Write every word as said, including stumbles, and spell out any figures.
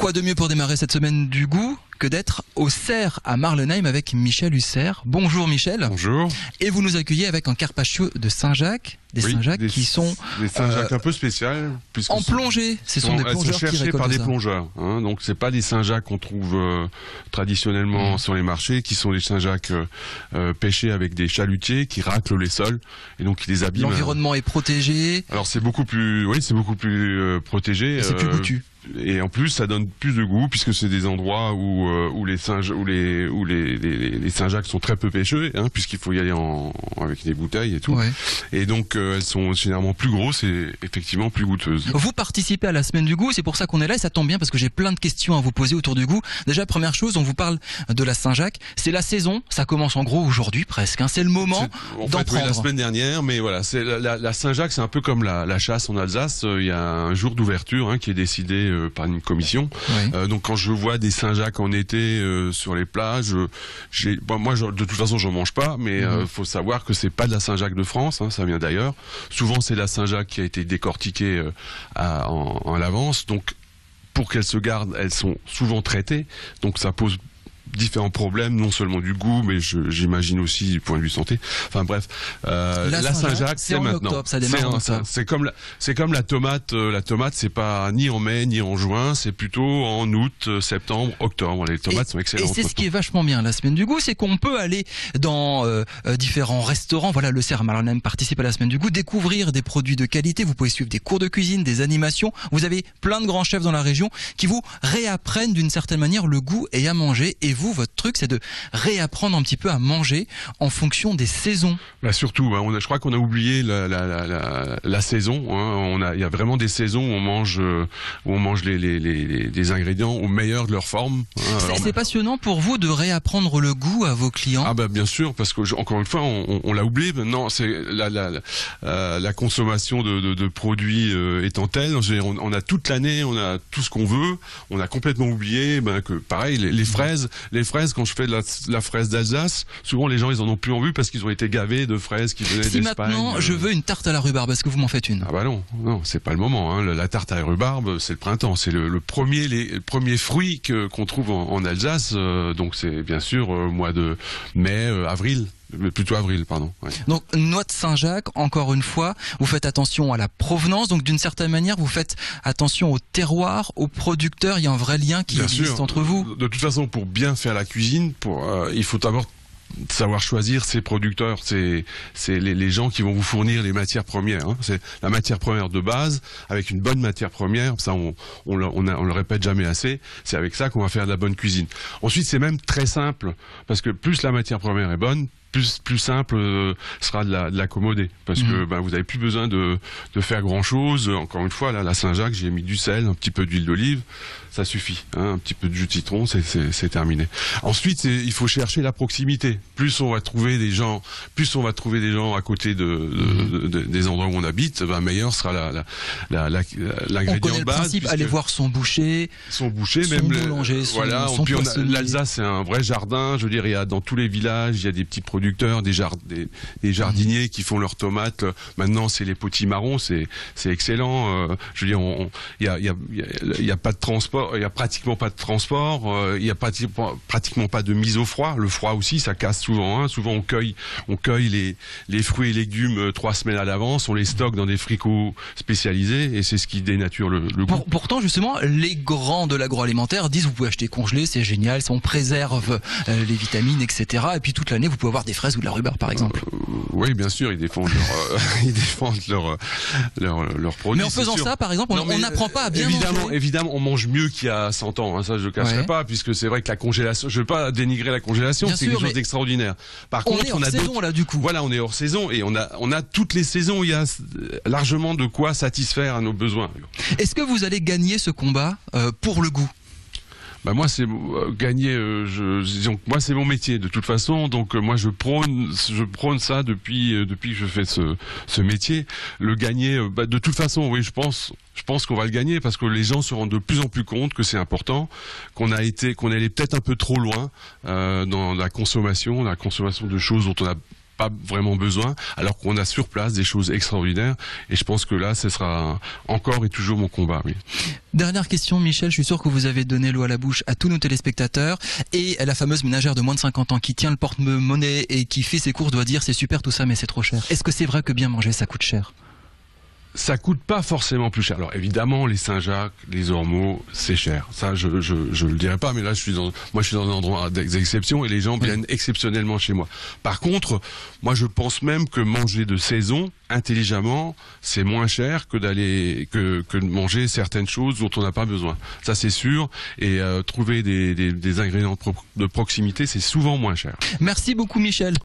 Quoi de mieux pour démarrer cette semaine du goût que d'être au Cerf à Marlenheim avec Michel Husser. Bonjour Michel. Bonjour. Et vous nous accueillez avec un carpaccio de Saint-Jacques, des oui, Saint-Jacques des, qui sont des Saint-Jacques euh, un peu spéciales, en plongée. Ce sont, sont des plongeurs elles sont cherchées qui par des ça. plongeurs. Hein, donc c'est pas des Saint-Jacques qu'on trouve euh, traditionnellement mmh. sur les marchés, qui sont des Saint-Jacques euh, euh, pêchés avec des chalutiers qui raclent les sols et donc qui les abîment. L'environnement est protégé. Alors c'est beaucoup plus, oui, c'est beaucoup plus euh, protégé. Et c'est plus euh, goûtu. Et en plus, ça donne plus de goût puisque c'est des endroits où euh, où les Saint où les où les les, les Saint-Jacques sont très peu pêchés, hein, puisqu'il faut y aller en avec des bouteilles et tout. Ouais. Et donc euh, elles sont généralement plus grosses et effectivement plus goûteuses. Vous participez à la semaine du goût, c'est pour ça qu'on est là et ça tombe bien parce que j'ai plein de questions à vous poser autour du goût. Déjà, première chose, on vous parle de la Saint-Jacques. C'est la saison, ça commence en gros aujourd'hui presque. Hein. C'est le moment d'en fait, prendre. Oui, la semaine dernière, mais voilà, c'est la, la, la Saint-Jacques, c'est un peu comme la, la chasse en Alsace. Il y a un jour d'ouverture hein, qui est décidé euh, par une commission. Oui. Euh, donc quand je vois des Saint-Jacques en été euh, sur les plages, j'ai, bon, moi je, de toute façon j'en mange pas, mais il mmh. euh, faut savoir que c'est pas de la Saint-Jacques de France, hein, ça vient d'ailleurs. Souvent c'est la Saint-Jacques qui a été décortiquée euh, à, en, en l'avance, donc pour qu'elles se gardent, elles sont souvent traitées, donc ça pose différents problèmes, non seulement du goût, mais j'imagine aussi du point de vue santé. Enfin bref, euh, la, la Saint-Jacques, c'est maintenant. Octobre, ça démarre c'est comme la, c'est comme la tomate. Euh, la tomate, c'est pas ni en mai ni en juin, c'est plutôt en août, septembre, octobre. Les tomates et, sont excellentes. Et c'est ce qui est vachement bien la semaine du goût, c'est qu'on peut aller dans euh, euh, différents restaurants. Voilà, le Cerf à Marlenheim participe à la semaine du goût, découvrir des produits de qualité. Vous pouvez suivre des cours de cuisine, des animations. Vous avez plein de grands chefs dans la région qui vous réapprennent d'une certaine manière le goût et à manger. Et vous, votre truc, c'est de réapprendre un petit peu à manger en fonction des saisons. Bah surtout, hein, on a, je crois qu'on a oublié la, la, la, la, la saison. Hein. On a, il y a vraiment des saisons où on mange, euh, où on mange les, les, les, les ingrédients au meilleur de leur forme. Hein. C'est bah, passionnant pour vous de réapprendre le goût à vos clients. Ah bah bien sûr, parce que encore une fois, on, on, on l'a oublié. Non, c'est la, la, la, euh, la consommation de, de, de produits euh, étant telle, on, on a toute l'année, on a tout ce qu'on veut. On a complètement oublié ben, que, pareil, les, les fraises, les fraises quand je fais de la, la fraise d'Alsace, souvent les gens ils en ont plus envie parce qu'ils ont été gavés de fraises qui venaient d'Espagne. Si maintenant euh... je veux une tarte à la rhubarbe, est-ce que vous m'en faites une? Ah bah non, non, c'est pas le moment. Hein. La tarte à la rhubarbe, c'est le printemps, c'est le, le premier, les, le premier fruit que qu'on trouve en, en Alsace. Euh, donc c'est bien sûr euh, mois de mai, euh, avril. Plutôt avril, pardon. Ouais. Donc, noix de Saint-Jacques, encore une fois, vous faites attention à la provenance. Donc, d'une certaine manière, vous faites attention au terroir, aux producteurs. Il y a un vrai lien qui bien existe sûr. entre vous. De toute façon, pour bien faire la cuisine, pour, euh, il faut d'abord savoir choisir ses producteurs, c'est c'est les, les gens qui vont vous fournir les matières premières. Hein. C'est la matière première de base, avec une bonne matière première. Ça, on on le, on, a, on le répète jamais assez. C'est avec ça qu'on va faire de la bonne cuisine. Ensuite, c'est même très simple parce que plus la matière première est bonne, plus plus simple euh, sera de la de l'accommoder parce mmh. que ben vous avez plus besoin de de faire grand chose. Encore une fois là, la Saint-Jacques, j'ai mis du sel, un petit peu d'huile d'olive, ça suffit. Hein, un petit peu de jus de citron, c'est c'est c'est terminé. Ensuite, il faut chercher la proximité. Plus on va trouver des gens, plus on va trouver des gens à côté de, de, mmh. de, de des endroits où on habite, ben meilleur sera la la la l'ingrédient on connaît de base. Le principe, aller voir son boucher, son boucher, son même boulanger, le, son, voilà. son puis l'Alsace, c'est un vrai jardin. Je veux dire, il y a dans tous les villages, il y a des petits producteurs. Des, jard des, des jardiniers qui font leurs tomates. Maintenant, c'est les potimarrons, c'est c'est excellent. Euh, je veux dire, il y a il y a il y a pas de transport, il y a pratiquement pas de transport, il euh, y a pratiquement pratiquement pas de mise au froid. Le froid aussi, ça casse souvent. Hein. Souvent, on cueille on cueille les les fruits et légumes euh, trois semaines à l'avance, on les stocke dans des fricots spécialisés et c'est ce qui dénature le, le goût. Pour, pourtant, justement, les grands de l'agroalimentaire disent vous pouvez acheter congelé, c'est génial, ça on préserve euh, les vitamines, et cetera. Et puis toute l'année, vous pouvez avoir des fraises ou de la rhubarbe par exemple. Euh, oui, bien sûr, ils défendent leur, euh, ils défendent leur, leur, leur produit. Mais en faisant ça, par exemple, on n'apprend pas à bien évidemment, manger. Évidemment, on mange mieux qu'il y a cent ans, hein, ça je ne cacherai ouais. pas, puisque c'est vrai que la congélation, je ne veux pas dénigrer la congélation, c'est quelque chose d'extraordinaire. Par on contre, est hors on a saison là du coup. Voilà, on est hors saison et on a, on a toutes les saisons, il y a largement de quoi satisfaire à nos besoins. Est-ce que vous allez gagner ce combat euh, pour le goût? Bah moi c'est euh, gagner euh, je disons moi c'est mon métier de toute façon donc euh, moi je prône je prône ça depuis euh, depuis que je fais ce ce métier le gagner euh, bah, de toute façon oui je pense je pense qu'on va le gagner parce que les gens se rendent de plus en plus compte que c'est important qu'on a été qu'on est allé peut-être un peu trop loin euh, dans la consommation la consommation de choses dont on a pas vraiment besoin, alors qu'on a sur place des choses extraordinaires. Et je pense que là, ce sera encore et toujours mon combat. Oui. Dernière question, Michel, je suis sûr que vous avez donné l'eau à la bouche à tous nos téléspectateurs, et la fameuse ménagère de moins de cinquante ans qui tient le porte-monnaie et qui fait ses courses doit dire c'est super tout ça mais c'est trop cher. Est-ce que c'est vrai que bien manger ça coûte cher ? Ça coûte pas forcément plus cher. Alors évidemment, les Saint-Jacques, les Ormeaux, c'est cher. Ça, je, je, je le dirais pas, mais là, je suis dans, moi, je suis dans un endroit d'exception et les gens viennent exceptionnellement chez moi. Par contre, moi, je pense même que manger de saison, intelligemment, c'est moins cher que d'aller, que, que de manger certaines choses dont on n'a pas besoin. Ça, c'est sûr. Et euh, trouver des, des, des ingrédients de, pro de proximité, c'est souvent moins cher. Merci beaucoup, Michel.